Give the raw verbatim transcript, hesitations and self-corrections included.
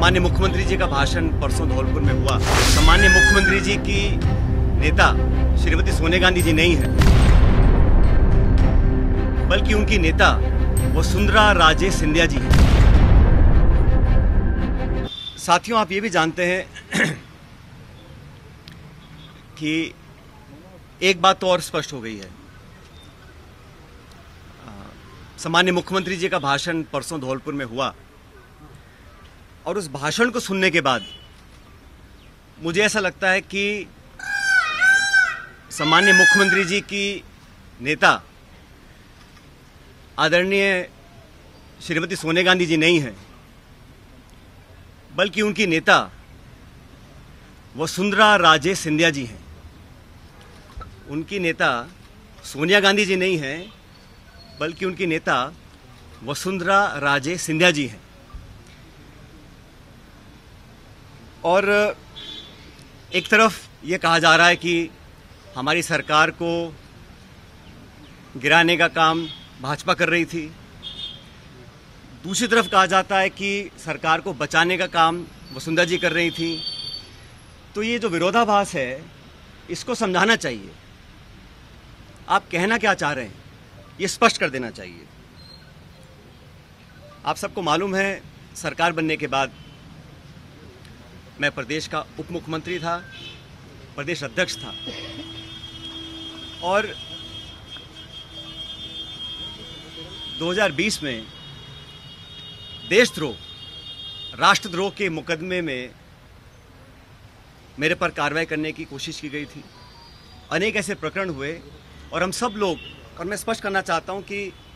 सम्मान्य मुख्यमंत्री जी का भाषण परसों धौलपुर में हुआ। सम्मान्य मुख्यमंत्री जी की नेता श्रीमती सोनिया गांधी जी नहीं है, बल्कि उनकी नेता वसुंधरा राजे सिंधिया जी हैं। साथियों, आप ये भी जानते हैं कि एक बात तो और स्पष्ट हो गई है। सम्मान्य मुख्यमंत्री जी का भाषण परसों धौलपुर में हुआ और उस भाषण को सुनने के बाद मुझे ऐसा लगता है कि सम्मान्य मुख्यमंत्री जी की नेता आदरणीय श्रीमती सोनिया गांधी जी नहीं है, बल्कि उनकी नेता वसुंधरा राजे सिंधिया जी हैं। उनकी नेता सोनिया गांधी जी नहीं हैं, बल्कि उनकी नेता वसुंधरा राजे सिंधिया जी हैं। और एक तरफ ये कहा जा रहा है कि हमारी सरकार को गिराने का काम भाजपा कर रही थी, दूसरी तरफ कहा जाता है कि सरकार को बचाने का काम वसुंधरा जी कर रही थी। तो ये जो विरोधाभास है, इसको समझाना चाहिए। आप कहना क्या चाह रहे हैं, ये स्पष्ट कर देना चाहिए। आप सबको मालूम है, सरकार बनने के बाद मैं प्रदेश का उप मुख्यमंत्री था, प्रदेश अध्यक्ष था, और दो हज़ार बीस में देशद्रोह, राष्ट्रद्रोह के मुकदमे में मेरे पर कार्रवाई करने की कोशिश की गई थी। अनेक ऐसे प्रकरण हुए और हम सब लोग, और मैं स्पष्ट करना चाहता हूं कि